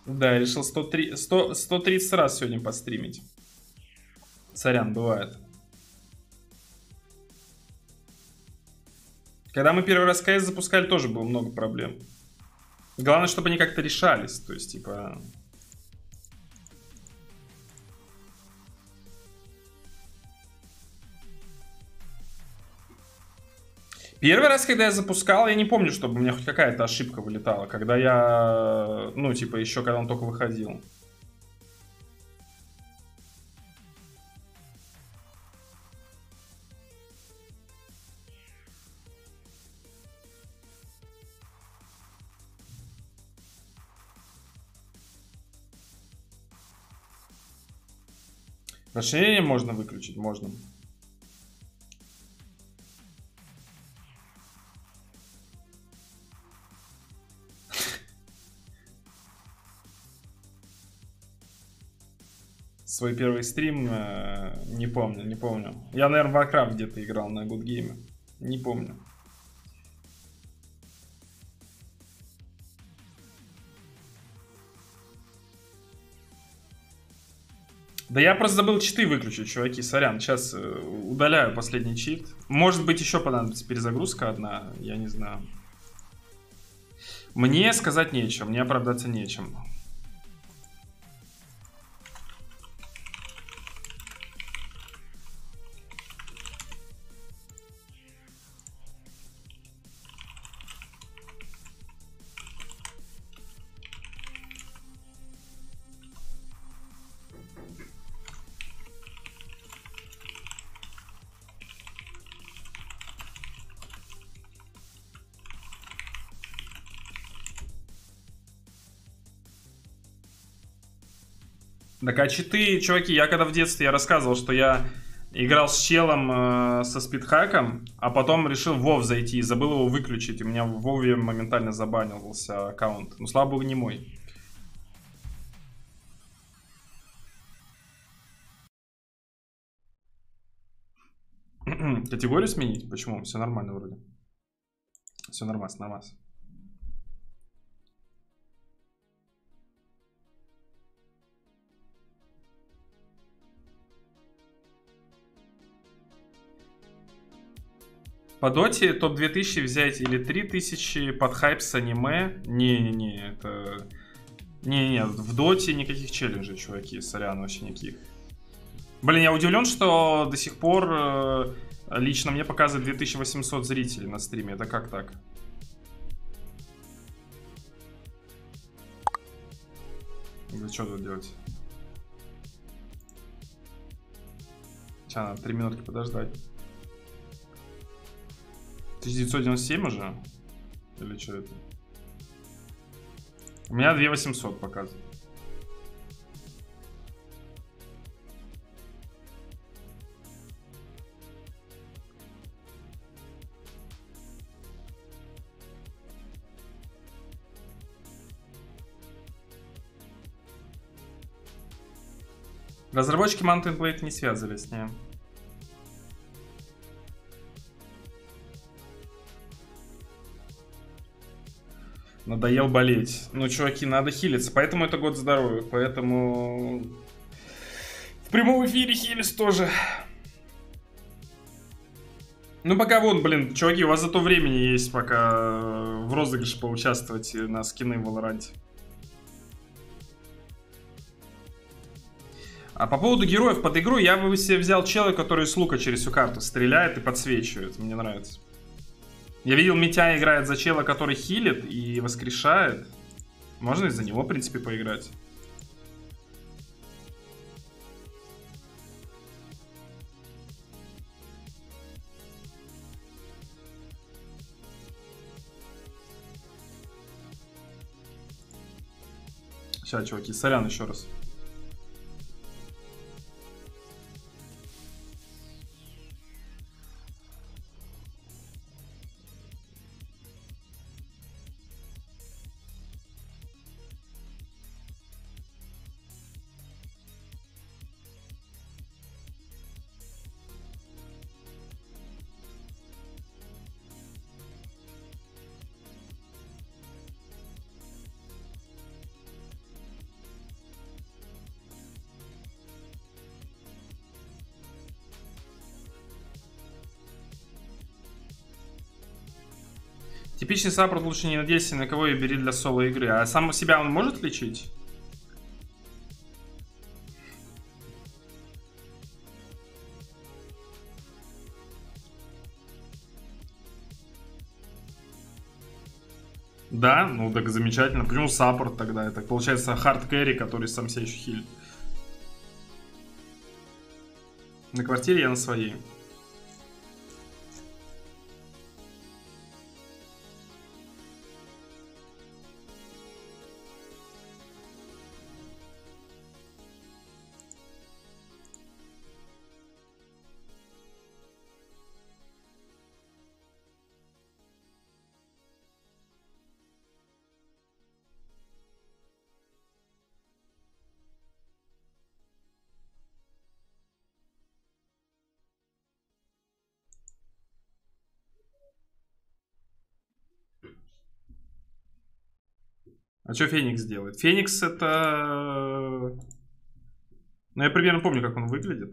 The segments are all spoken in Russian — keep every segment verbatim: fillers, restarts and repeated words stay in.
Да, я решил сто три, сто, сто тридцать раз сегодня постримить. Сорян, бывает. Когда мы первый раз КС запускали, тоже было много проблем. Главное, чтобы они как-то решались. То есть, типа... Первый раз, когда я запускал, я не помню, чтобы у меня хоть какая-то ошибка вылетала. Когда я... Ну, типа, еще когда он только выходил. Расширение можно выключить? Можно. Свой первый стрим, э, не помню, не помню. Я, наверное, в Warcraft где-то играл на Good Game. Не помню. Да я просто забыл читы выключить, чуваки, сорян. Сейчас удаляю последний чит. Может быть, еще понадобится перезагрузка одна, я не знаю. Мне сказать нечем, мне оправдаться нечем. Так а читы, чуваки, я когда в детстве я рассказывал, что я играл с челом э, со спидхаком, а потом решил в WoW зайти и забыл его выключить. У меня в WoW моментально забанился аккаунт. Ну, слава богу, не мой. Категорию сменить? Почему? Все нормально вроде. Все нормально, нормально. По доте топ две тысячи взять или три тысячи под хайп с аниме. Не-не-не, это... Не-не, в доте никаких челленджей, чуваки, сорян, вообще никаких. Блин, я удивлен, что до сих пор э, лично мне показывает две тысячи восемьсот зрителей на стриме. Это как так? Вы что тут делаете? Сейчас надо три минутки подождать. тысяча девятьсот девяносто семь уже? Или что это? У меня две тысячи восемьсот показывает. Разработчики Mountain Blade не связывались с ним. Надоел болеть. Ну, чуваки, надо хилиться. Поэтому это год здоровья. Поэтому... В прямом эфире хились тоже. Ну, пока вон, блин, чуваки, у вас зато времени есть пока в розыгрыше поучаствовать на скины в Valorant. А по поводу героев под игру, я бы себе взял чела, который с лука через всю карту стреляет и подсвечивает. Мне нравится. Я видел, Митя играет за чела, который хилит и воскрешает. Можно из-за него, в принципе, поиграть. Сейчас, чуваки, сорян еще раз. Типичный саппорт лучше не надейся на кого и бери для соло игры. А сам себя он может лечить? Да, ну так замечательно. Почему саппорт тогда? Это получается хард кэрри, который сам себя еще хилит. На квартире я на своей. А что Феникс делает? Феникс это... Ну, я примерно помню, как он выглядит.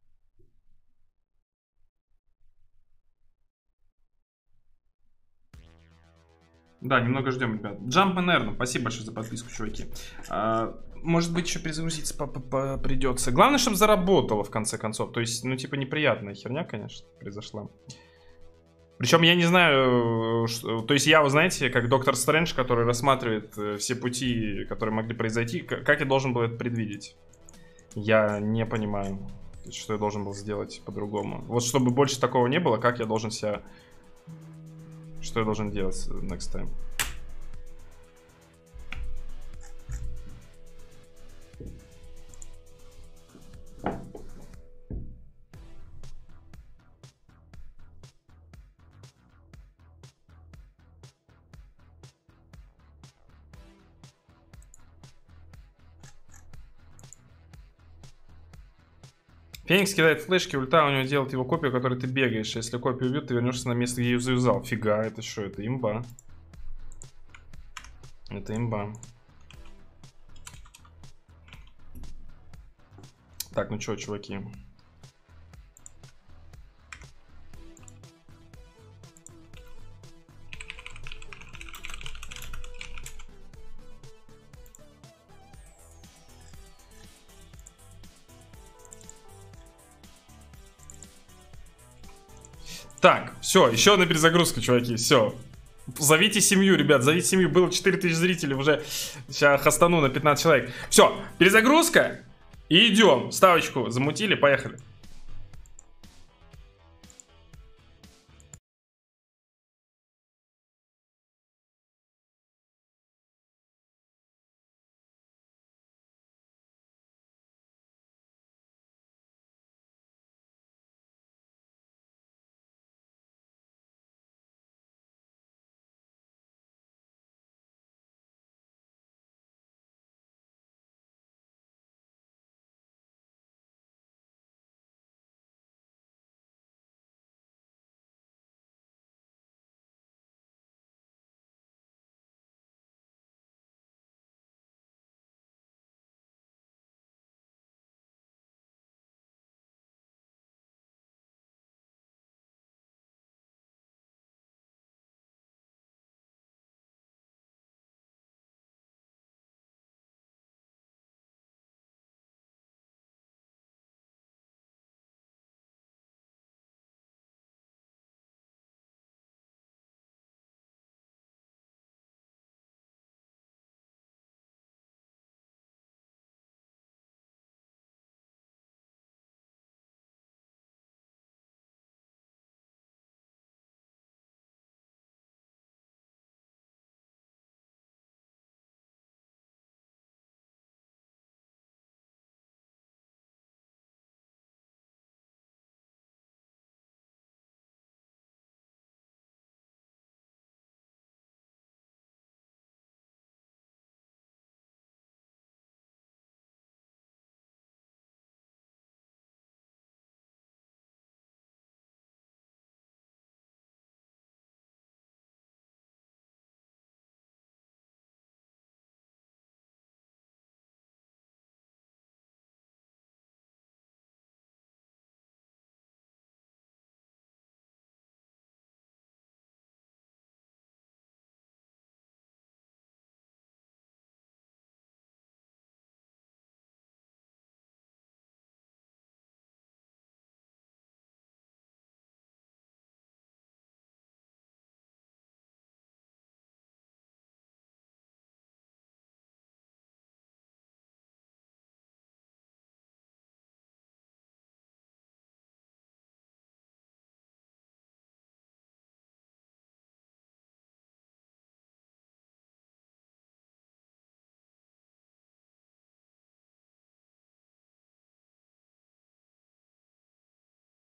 Да, немного ждем, ребят. Jump and Air, спасибо большое за подписку, чуваки. А, может быть, еще перезагрузиться придется. Главное, чтобы заработало, в конце концов. То есть, ну, типа, неприятная херня, конечно, произошла. Причем я не знаю, что, то есть я, вы знаете, как Доктор Стрэндж, который рассматривает все пути, которые могли произойти, как я должен был это предвидеть? Я не понимаю, что я должен был сделать по-другому. Вот чтобы больше такого не было, как я должен себя... Что я должен делать next time? Феникс кидает флешки, ульта у него делает его копию, которой ты бегаешь. Если копию убьют, ты вернешься на место, где ее завязал. Фига, это что? Это имба. Это имба. Так, ну что, чуваки. Так, все, еще одна перезагрузка, чуваки, все. Зовите семью, ребят, зовите семью. Было четыре тысячи зрителей, уже сейчас хастану на пятнадцать человек. Все, перезагрузка. И идем. Ставочку замутили, поехали.